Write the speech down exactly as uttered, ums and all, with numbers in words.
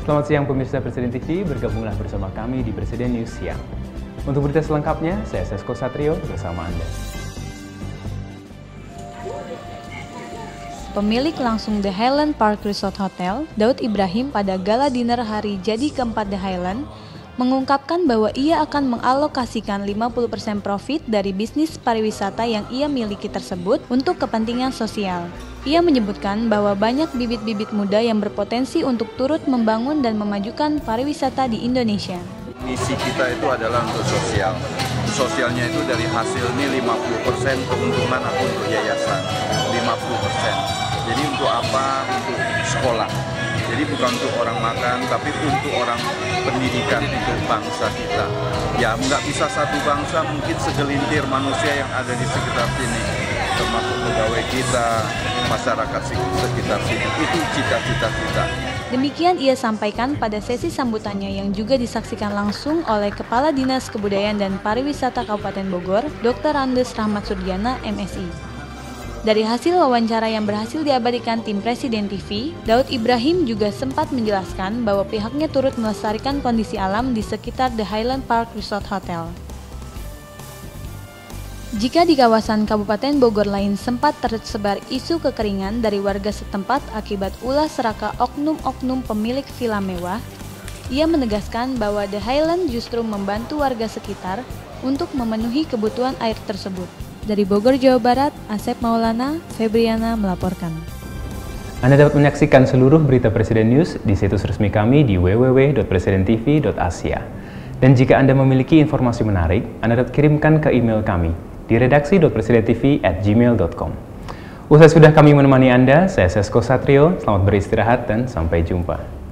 Selamat siang pemirsa Presiden T V, bergabunglah bersama kami di Presiden News Siang. Untuk berita selengkapnya, saya Sesko Satrio bersama Anda. Pemilik langsung The Highland Park Resort Hotel, Daud Ibrahim, pada gala dinner hari jadi keempat The Highland, mengungkapkan bahwa ia akan mengalokasikan lima puluh persen profit dari bisnis pariwisata yang ia miliki tersebut untuk kepentingan sosial. Ia menyebutkan bahwa banyak bibit-bibit muda yang berpotensi untuk turut membangun dan memajukan pariwisata di Indonesia. Misi kita itu adalah untuk sosial. Sosialnya itu dari hasil ini lima puluh persen keuntungan atau untuk yayasan, lima puluh persen. Jadi untuk apa? Untuk sekolah. Jadi bukan untuk orang makan, tapi untuk orang pendidikan, untuk bangsa kita. Ya nggak bisa satu bangsa, mungkin segelintir manusia yang ada di sekitar sini, termasuk pegawai kita, masyarakat sekitar sini. Itu cita-cita kita. Demikian ia sampaikan pada sesi sambutannya yang juga disaksikan langsung oleh Kepala Dinas Kebudayaan dan Pariwisata Kabupaten Bogor, Doktor Andes Rahmat Surdiana, M Si. Dari hasil wawancara yang berhasil diabadikan tim Presiden T V, Daud Ibrahim juga sempat menjelaskan bahwa pihaknya turut melestarikan kondisi alam di sekitar The Highland Park Resort Hotel. Jika di kawasan Kabupaten Bogor lain sempat tersebar isu kekeringan dari warga setempat akibat ulah seraka oknum-oknum pemilik villa mewah, ia menegaskan bahwa The Highland justru membantu warga sekitar untuk memenuhi kebutuhan air tersebut. Dari Bogor, Jawa Barat, Asep Maulana, Febriana melaporkan. Anda dapat menyaksikan seluruh berita Presiden News di situs resmi kami di w w w dot presiden t v dot asia. Dan jika Anda memiliki informasi menarik, Anda dapat kirimkan ke email kami di redaksi dot presiden t v at gmail dot com. Usai sudah kami menemani Anda, saya Sesko Satrio, selamat beristirahat dan sampai jumpa.